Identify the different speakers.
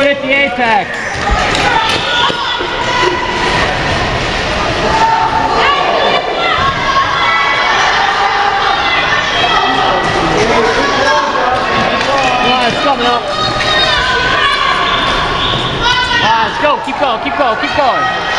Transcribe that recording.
Speaker 1: it at the apex. It's coming up. Let's go. Keep going. Keep going. Keep going.